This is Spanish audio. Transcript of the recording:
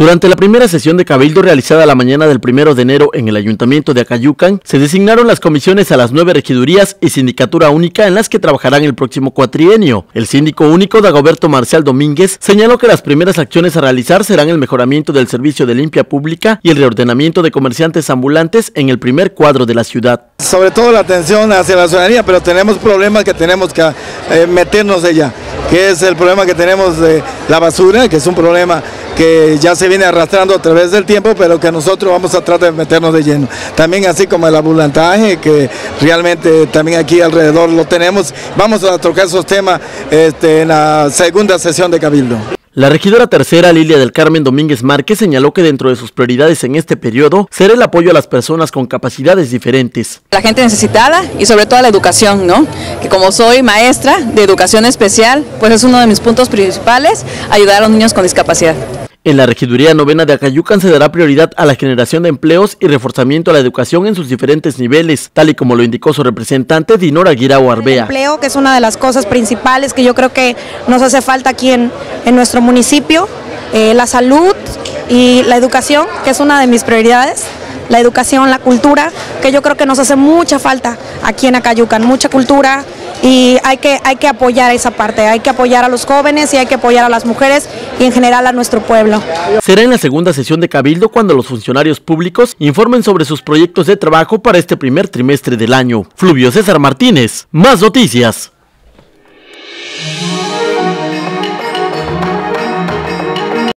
Durante la primera sesión de cabildo realizada la mañana del 1 de enero en el Ayuntamiento de Acayucan, se designaron las comisiones a las 9 regidurías y sindicatura única en las que trabajarán el próximo cuatrienio. El síndico único, Dagoberto Marcial Domínguez, señaló que las primeras acciones a realizar serán el mejoramiento del servicio de limpia pública y el reordenamiento de comerciantes ambulantes en el primer cuadro de la ciudad. Sobre todo la atención hacia la ciudadanía, pero tenemos problemas que tenemos que meternos ella, que es el problema que tenemos de la basura, que es un problema que ya se viene arrastrando a través del tiempo, pero que nosotros vamos a tratar de meternos de lleno. También así como el ambulantaje, que realmente también aquí alrededor lo tenemos. Vamos a tocar esos temas en la segunda sesión de cabildo. La regidora tercera, Lilia del Carmen Domínguez Márquez, señaló que dentro de sus prioridades en este periodo será el apoyo a las personas con capacidades diferentes. La gente necesitada y sobre todo la educación, ¿no? Que como soy maestra de educación especial, pues es uno de mis puntos principales, ayudar a los niños con discapacidad. En la regiduría novena de Acayucan se dará prioridad a la generación de empleos y reforzamiento a la educación en sus diferentes niveles, tal y como lo indicó su representante Dinora Guirao Arbea. El empleo, que es una de las cosas principales que yo creo que nos hace falta aquí en nuestro municipio, la salud y la educación, que es una de mis prioridades. La educación, la cultura, que yo creo que nos hace mucha falta aquí en Acayucan, mucha cultura, y hay que apoyar esa parte, hay que apoyar a los jóvenes y hay que apoyar a las mujeres y en general a nuestro pueblo. Será en la segunda sesión de cabildo cuando los funcionarios públicos informen sobre sus proyectos de trabajo para este primer trimestre del año. Fluvio César Martínez, Más Noticias.